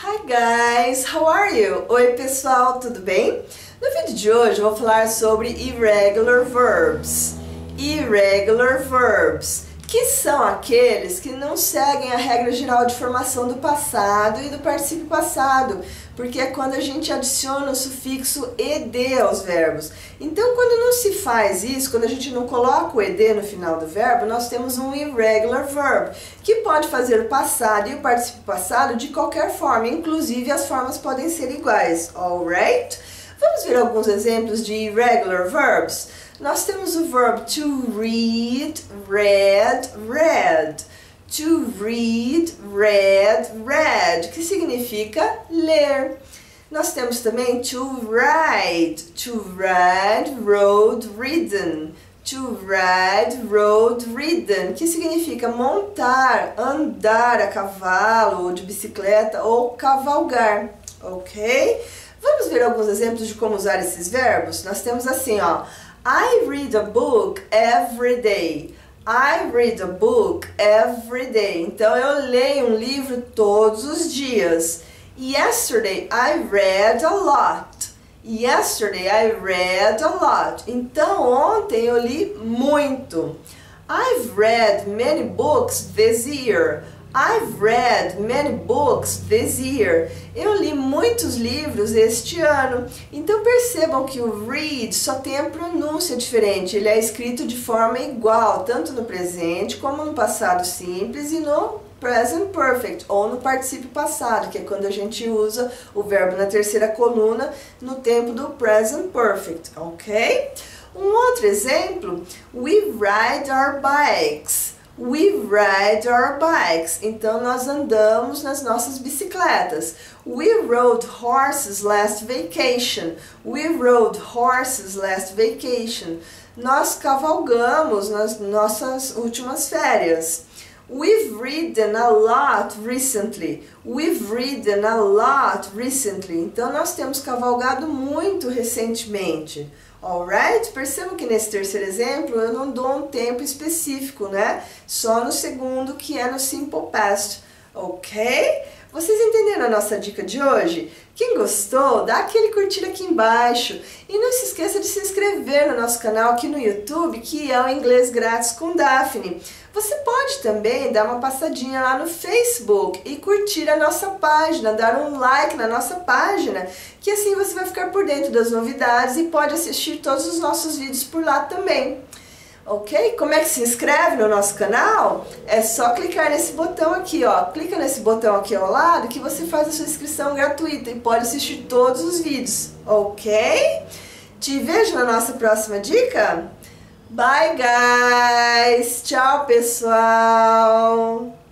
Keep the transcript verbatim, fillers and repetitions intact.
Hi guys, how are you? Oi pessoal, tudo bem? No vídeo de hoje eu vou falar sobre irregular verbs. Irregular verbs, que são aqueles que não seguem a regra geral de formação do passado e do particípio passado, porque é quando a gente adiciona o sufixo ed aos verbos. Então, quando não se faz isso, quando a gente não coloca o ed no final do verbo, nós temos um irregular verb, que pode fazer o passado e o particípio passado de qualquer forma, inclusive as formas podem ser iguais, alright? Vamos ver alguns exemplos de irregular verbs? Nós temos o verbo to read, read, read. To read, read, read, que significa ler. Nós temos também to ride, to ride, rode, ridden. To ride, rode, ridden, que significa montar, andar a cavalo ou de bicicleta ou cavalgar, ok? Vamos ver alguns exemplos de como usar esses verbos? Nós temos assim, ó, I read a book every day. I read a book every day. Então, eu leio um livro todos os dias. Yesterday, I read a lot. Yesterday, I read a lot. Então, ontem eu li muito. I've read many books this year. I've read many books this year. Eu li muitos livros este ano. Então percebam que o read só tem a pronúncia diferente. Ele é escrito de forma igual, tanto no presente como no passado simples e no present perfect, ou no particípio passado, que é quando a gente usa o verbo na terceira coluna no tempo do present perfect, ok? Um outro exemplo, we ride our bikes. We ride our bikes. Então, nós andamos nas nossas bicicletas. We rode horses last vacation. We rode horses last vacation. Nós cavalgamos nas nossas últimas férias. We've ridden a lot recently. We've ridden a lot recently. Então, nós temos cavalgado muito recentemente. Alright? Percebam que nesse terceiro exemplo eu não dou um tempo específico, né? Só no segundo, que é no simple past. Ok? Vocês entenderam a nossa dica de hoje? Quem gostou, dá aquele curtir aqui embaixo. E não se esqueça de se inscrever no nosso canal aqui no YouTube, que é o Inglês Grátis com Daphne. Você pode também dar uma passadinha lá no Facebook e curtir a nossa página, dar um like na nossa página, que assim você vai ficar por dentro das novidades e pode assistir todos os nossos vídeos por lá também. Ok? Como é que se inscreve no nosso canal? É só clicar nesse botão aqui, ó. Clica nesse botão aqui ao lado que você faz a sua inscrição gratuita e pode assistir todos os vídeos, ok? Te vejo na nossa próxima dica? Bye, guys! Tchau, pessoal!